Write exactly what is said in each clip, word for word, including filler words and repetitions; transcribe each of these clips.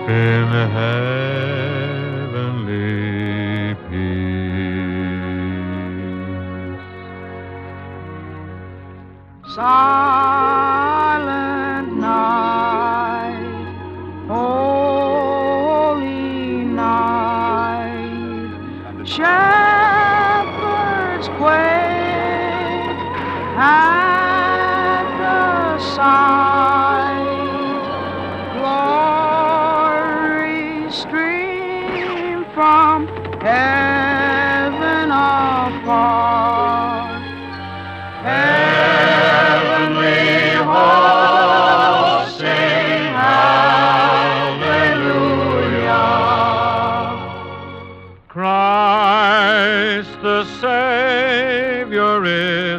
in heavenly peace. Silent night, holy night, shepherds quake at the sight, glory stream from heaven afar. Heavenly hosts sing hallelujah. Christ the Savior is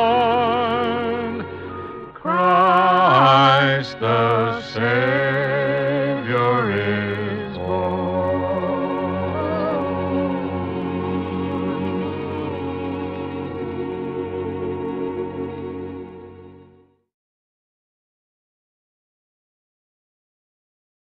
born. Christ the Savior